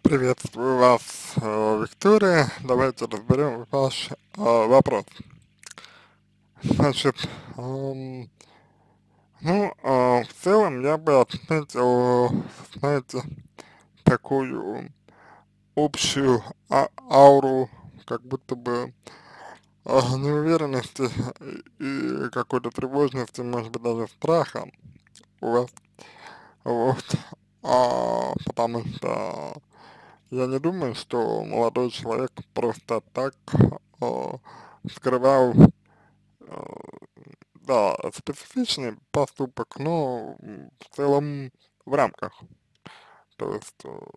Приветствую вас, Виктория. Давайте разберем ваш вопрос. Значит, ам, в целом я бы отметил, знаете, такую общую ауру, как будто бы неуверенности и какой-то тревожности, может быть, даже страха у вас. Вот. Потому что я не думаю, что молодой человек просто так а, скрывал, а, да, специфичный поступок, но в целом в рамках. То есть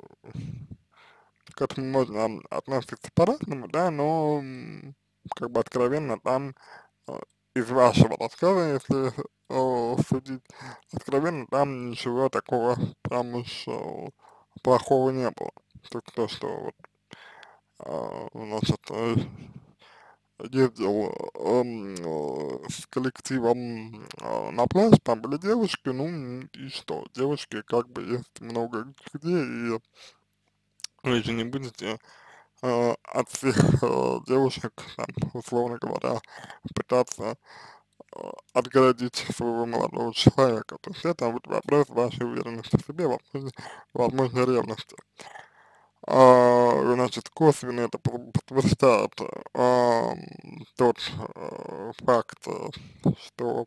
к этому можно относиться по-разному, да, но как бы откровенно там а, из вашего рассказа, если судить, откровенно там ничего такого прям уж плохого не было. Только то, что вот значит, ездил с коллективом на пляж, там были девушки, ну и что, девушки как бы есть много где, и вы же не будете от всех девушек, там, условно говоря, пытаться отгородить своего молодого человека. То есть это вот вопрос вашей уверенности в себе, возможно ревности. Значит, косвенно это подтверждает тот факт, что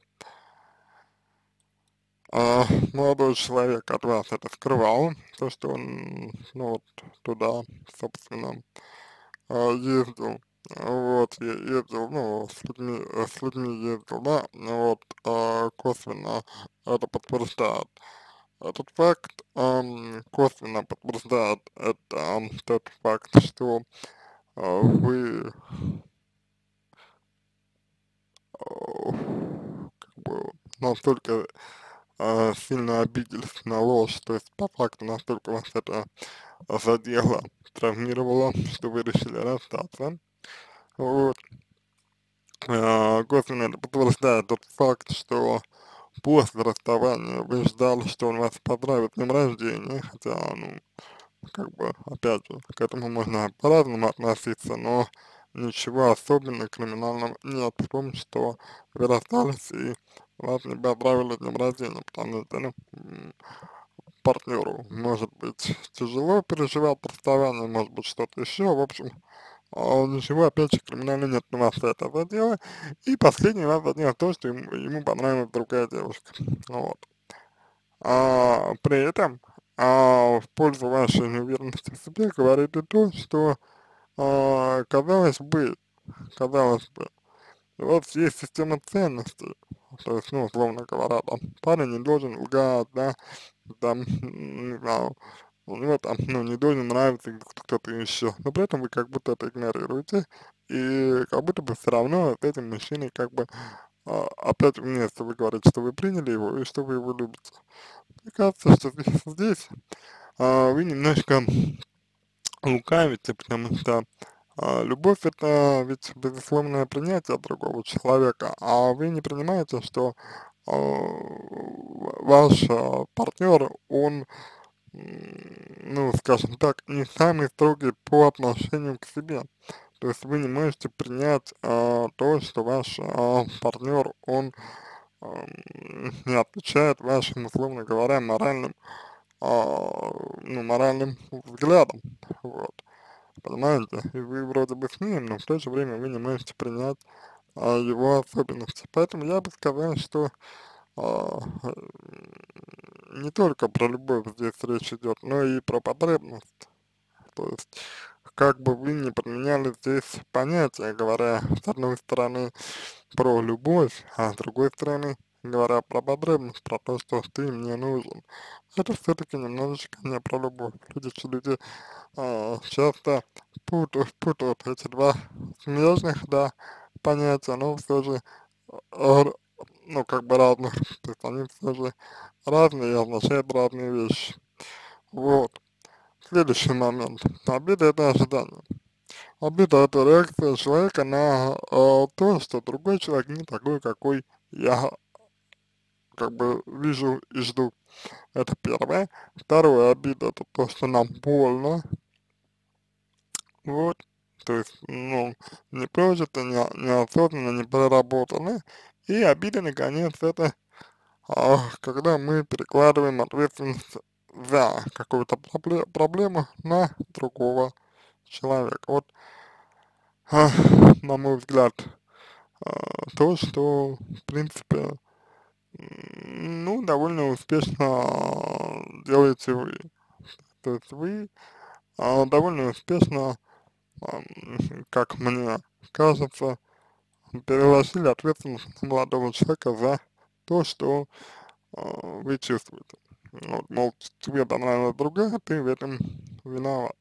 молодой человек от вас это скрывал, то, что он, ну вот, туда, собственно, ездил, вот, ездил, ну, с людьми ездил, да, вот, косвенно это подтверждает. Этот факт косвенно подтверждает это тот факт, что вы как бы настолько сильно обиделись на ложь, то есть по факту настолько вас это задело, травмировало, что вы решили расстаться. Вот. Косвенно это подтверждает тот факт, что после расставания вы ждали, что он вас поздравит с днем рождения, хотя, ну, как бы, опять же, к этому можно по-разному относиться, но ничего особенно криминального нет в том, что вы расстались и вас не поздравили с днем рождения, потому что, ну, партнеру может быть тяжело переживать расставание, может быть что-то еще, в общем, ничего, опять же, криминального нет, но вас это задело, и последний раз задело то, что ему понравилась другая девушка, вот. При этом, в пользу вашей неуверенности в себе говорит и то, что, казалось бы, у вас есть система ценностей. То есть, ну, условно говоря, там, парень не должен лгать, да, там, не знаю, у него там, ну, не должен нравиться кто-то еще. Но при этом вы как будто это игнорируете, и как будто бы все равно с этим мужчиной как бы опять вместе вы говорите, что вы приняли его и что вы его любите. Мне кажется, что здесь вы немножко лукавите, потому что любовь это ведь безусловное принятие другого человека, а вы не принимаете, что ваш партнер, он, ну, скажем так, не самый строгий по отношению к себе. То есть вы не можете принять то, что ваш партнер, он не отвечает вашим, условно говоря, моральным взглядам, вот, понимаете? И вы вроде бы с ним, но в то же время вы не можете принять его особенности. Поэтому я бы сказал, что а, э, не только про любовь здесь речь идет, но и про потребность. То есть, как бы вы ни применяли здесь понятия, говоря, с одной стороны, про любовь, а с другой стороны, говоря про потребность, про то, что ты мне нужен. Это все-таки немножечко не про любовь. Люди часто путают эти два смежных, да, понятия, но все же, р- ну, как бы разных, то есть они все же разные и означают разные вещи. Вот. Следующий момент. Обида — это ожидание. Обида — это реакция человека на то, что другой человек не такой, какой я как бы вижу и жду. Это первое. Второе, обида — это то, что нам больно. вот, то есть, ну, не прожито, не осознанно, не проработано, и обида, наконец, это когда мы перекладываем ответственность за какую-то проблему на другого человека. Вот, а, на мой взгляд, то, что, в принципе, ну, довольно успешно делаете вы. То есть вы довольно успешно, ам, как мне кажется, переложили ответственность на молодого человека за то, что вы чувствуете. Вот, мол, тебе понравилась другая, ты в этом виноват.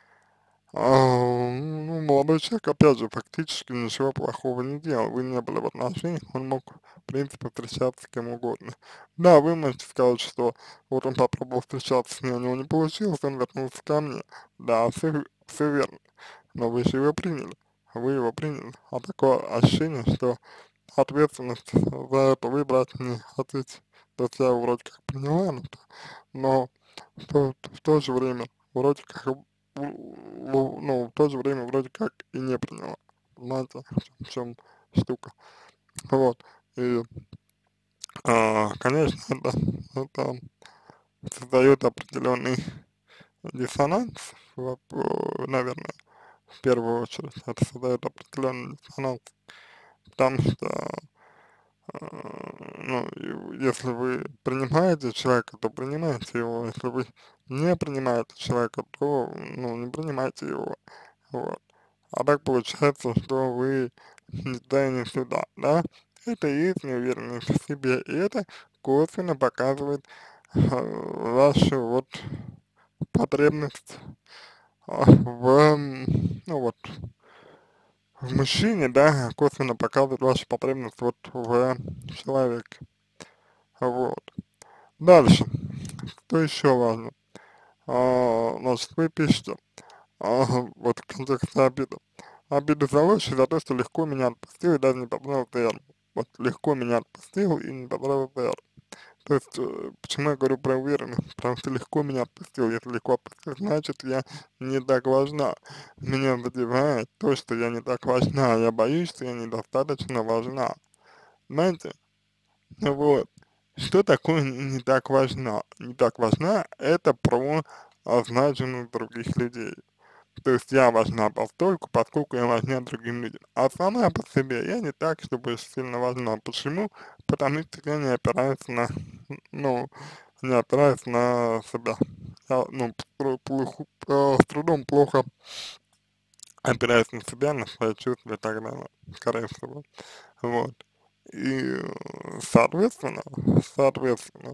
Ну, молодой человек, опять же, фактически ничего плохого не делал. Вы не были в отношениях, он мог, в принципе, встречаться с кем угодно. Да, вы можете сказать, что вот он попробовал встречаться с ней, у него не получилось, он вернулся ко мне. Да, все верно. Но вы же его приняли. Вы его приняли. А такое ощущение, что ответственность за это вы брать не хотите. То есть я его вроде как приняла, но в то же время вроде как, ну, в то же время вроде как и не приняла. Понимаете, в чем штука. Вот. И, конечно, это создает определенный диссонанс, наверное, в первую очередь. Это создает определенный диссонанс, потому что ну, если вы принимаете человека, то принимайте его. Если вы не принимаете человека, то, ну, не принимайте его. Вот. А так получается, что вы не туда и не сюда, да? Это и есть неуверенность в себе, и это косвенно показывает вашу вот потребность ну вот, в мужчине, да, косвенно показывает вашу потребность вот в человеке. Вот. Дальше. Что еще важно? Значит, вы пишете, вот в контексте обиды. Обида за ложь и за то, что легко меня отпустил и даже не поправил веру. Вот легко меня отпустил и не поправил веру. То есть, почему я говорю про уверенность? Потому что легко меня отпустил. Если легко отпустил, значит, я не так важна. Меня задевает то, что я не так важна. Я боюсь, что я недостаточно важна. Понимаете? Вот. Что такое не так важна? Не так важна — это про значимых других людей. То есть я важна постольку, поскольку я важна другим людям. А сама по себе я не так, чтобы сильно важна. Почему? Потому что я не опираюсь на, ну, не опираюсь на себя. Я, ну, с трудом плохо опираюсь на себя, на свои чувства и так далее, скорее всего. Вот. И, соответственно,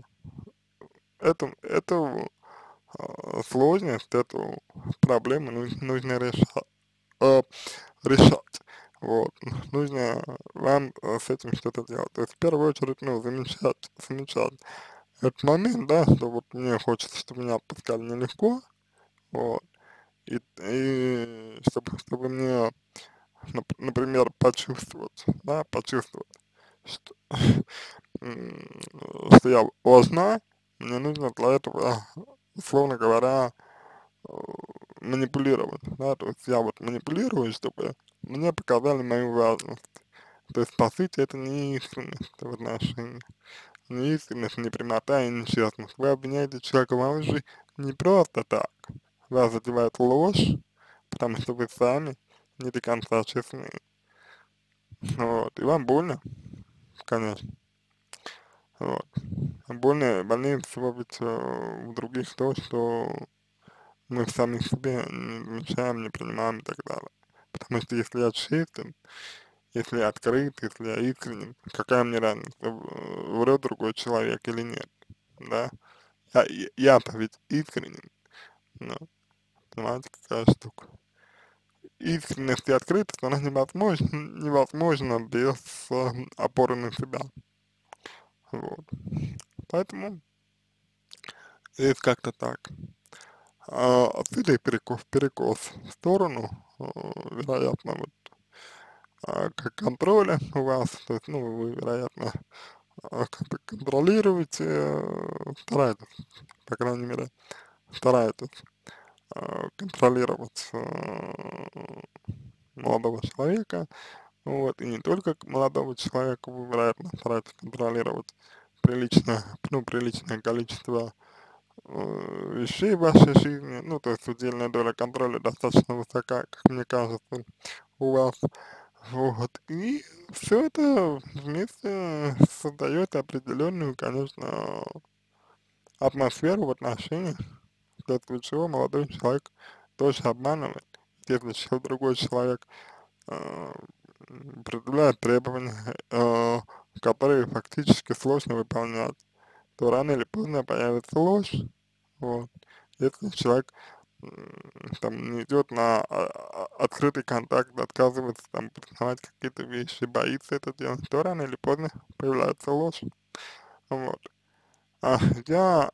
эту сложность, эту проблему нужно э, решать. Вот. Нужно вам с этим что-то делать. То есть в первую очередь, ну, замечать этот момент, да, что вот мне хочется, чтобы меня отпускали нелегко, вот, и чтобы мне, например, почувствовать, да, почувствовать, что, что я важна, мне нужно для этого, условно говоря, э, манипулировать, да, то есть я вот манипулирую, чтобы мне показали мою важность. То есть, по сути, это не искренность в отношениях, не искренность, не прямота и не честность. Вы обвиняете человека во лжи не просто так. Вас задевает ложь, потому что вы сами не до конца честны. Вот. И вам больно, конечно. Вот. Больнее всего ведь у других то, что мы сами себе не замечаем, не принимаем и так далее. Потому что если я честен, если я открыт, если я искренен, какая мне разница, врет другой человек или нет, да? Я-то ведь искренен, ну, понимаете, какая штука. Искренность и открытость, она невозможна без опоры на себя, вот. Поэтому здесь как-то так. Отсюда и перекос в сторону, вероятно, вот, как контроля у вас, то есть, ну, вы, вероятно, как-то контролируете, стараетесь, по крайней мере, стараетесь, контролировать молодого человека, вот, и не только молодого человека, вы, вероятно, стараетесь контролировать приличное количество вещей в вашей жизни, ну, то есть удельная доля контроля достаточно высока, как мне кажется, у вас, вот, и все это вместе создает определенную, конечно, атмосферу в отношениях, вследствие чего молодой человек тоже обманывает, если еще другой человек э, предъявляет требования, которые фактически сложно выполнять, то рано или поздно появится ложь, вот. Если человек там не идет на открытый контакт, отказывается там признавать какие-то вещи, боится это делать, то рано или поздно появляется ложь, вот. А я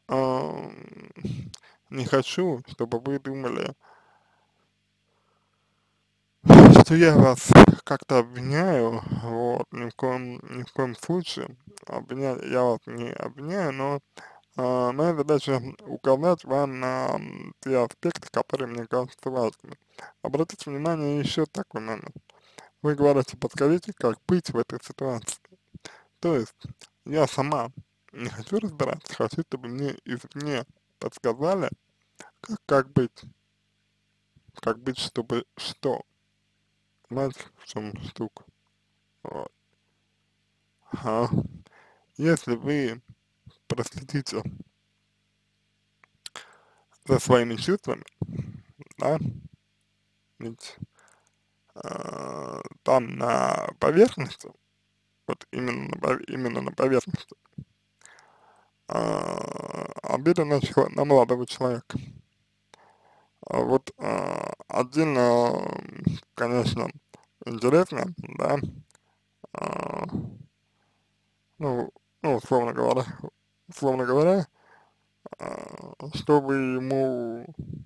не хочу, чтобы вы думали, что я вас как-то обвиняю, вот, ни в коем случае, обвинять я вас не обвиняю, но моя задача указать вам на те аспекты, которые мне кажутся важными. Обратите внимание еще такой момент. Вы говорите, подскажите, как быть в этой ситуации. То есть, я сама не хочу разбираться, хочу, чтобы мне извне подсказали, как быть, чтобы что. Понимаете, в чем штука. Вот. А если вы проследите за своими чувствами, да, ведь там на поверхности, вот именно на поверхности, обида на молодого человека. Вот отдельно, конечно, интересно, да, а, ну, ну, условно говоря, что вы ему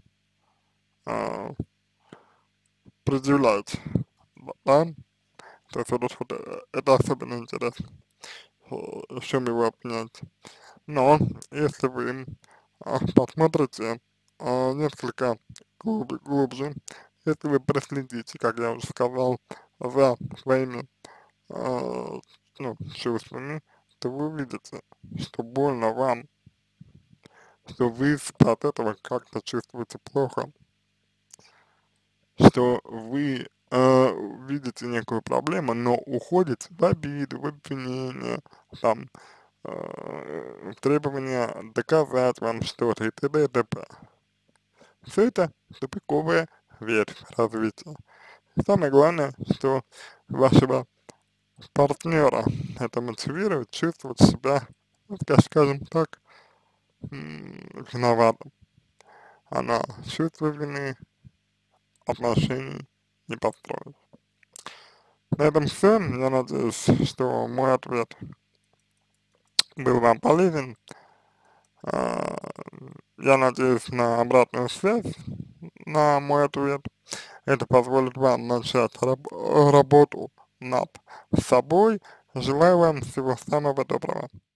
а, предъявляете, да, то есть это особенно интересно, в чем его обвинять. Но если вы посмотрите несколько глубже, если вы проследите, как я уже сказал, за своими ну, чувствами, то вы увидите, что больно вам, что вы от этого как-то чувствуете плохо, что вы видите некую проблему, но уходите в обиду, в обвинение, там, требования доказать вам что-то и т.д. и т.п. Все это тупиковая ветвь развития. Самое главное, что вашего партнера это мотивирует чувствовать себя, ну, скажем так, виноватым. Она чувство вины отношений не построит. На этом все. Я надеюсь, что мой ответ был вам полезен. А, Я надеюсь на обратную связь на мой ответ. Это позволит вам начать работу над собой. Желаю вам всего самого доброго.